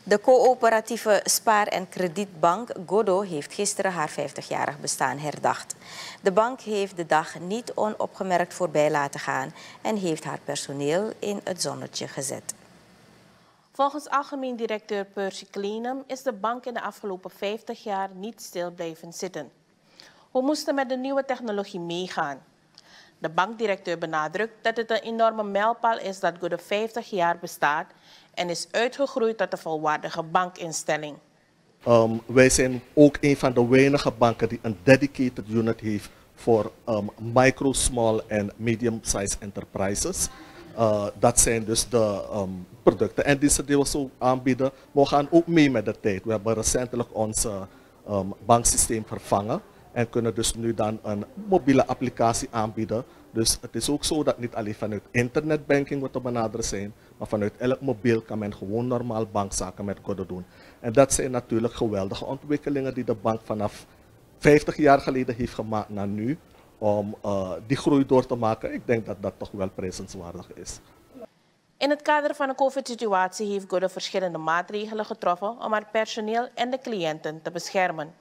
De coöperatieve spaar- en kredietbank Godo heeft gisteren haar 50-jarig bestaan herdacht. De bank heeft de dag niet onopgemerkt voorbij laten gaan en heeft haar personeel in het zonnetje gezet. Volgens algemeen directeur Percy Klenum is de bank in de afgelopen 50 jaar niet stil blijven zitten. We moesten met de nieuwe technologie meegaan. De bankdirecteur benadrukt dat het een enorme mijlpaal is dat Godo 50 jaar bestaat en is uitgegroeid tot een volwaardige bankinstelling. Wij zijn ook een van de weinige banken die een dedicated unit heeft voor micro, small en medium-sized enterprises. Dat zijn dus de producten en diensten die we zo aanbieden. Maar we gaan ook mee met de tijd. We hebben recentelijk ons banksysteem vervangen en kunnen dus nu dan een mobiele applicatie aanbieden. Dus het is ook zo dat niet alleen vanuit internetbanking we te benaderen zijn, maar vanuit elk mobiel kan men gewoon normaal bankzaken met Godo doen. En dat zijn natuurlijk geweldige ontwikkelingen die de bank vanaf 50 jaar geleden heeft gemaakt naar nu. Om die groei door te maken. Ik denk dat dat toch wel prijzenswaardig is. In het kader van de COVID-situatie heeft Godo verschillende maatregelen getroffen om haar personeel en de cliënten te beschermen.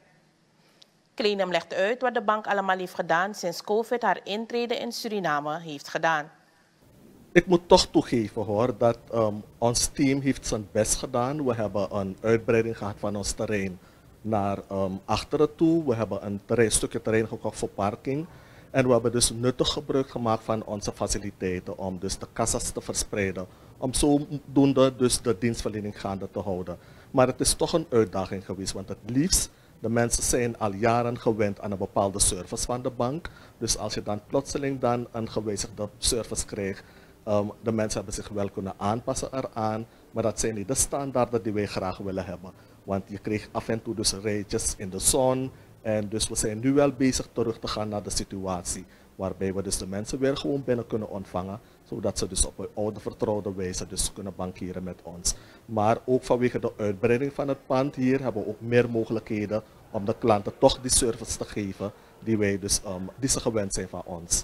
Klenum legt uit wat de bank allemaal heeft gedaan sinds COVID haar intrede in Suriname heeft gedaan. Ik moet toch toegeven hoor, dat ons team heeft zijn best gedaan. We hebben een uitbreiding gehad van ons terrein naar achteren toe. We hebben een stukje terrein gekocht voor parking. En we hebben dus nuttig gebruik gemaakt van onze faciliteiten om dus de kassas te verspreiden. Om zodoende dus de dienstverlening gaande te houden. Maar het is toch een uitdaging geweest, want het liefst, de mensen zijn al jaren gewend aan een bepaalde service van de bank. Dus als je dan plotseling dan een gewijzigde service krijgt, de mensen hebben zich wel kunnen aanpassen eraan. Maar dat zijn niet de standaarden die wij graag willen hebben. Want je kreeg af en toe dus rijtjes in de zon. En dus we zijn nu wel bezig terug te gaan naar de situatie waarbij we dus de mensen weer gewoon binnen kunnen ontvangen, zodat ze dus op een oude vertrouwde wijze dus kunnen bankieren met ons. Maar ook vanwege de uitbreiding van het pand hier hebben we ook meer mogelijkheden om de klanten toch die service te geven die wij dus die ze gewend zijn van ons.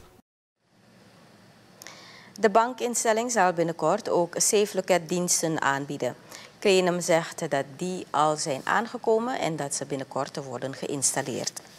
De bankinstelling zal binnenkort ook SafeLoket-diensten aanbieden. Klenum zegt dat die al zijn aangekomen en dat ze binnenkort worden geïnstalleerd.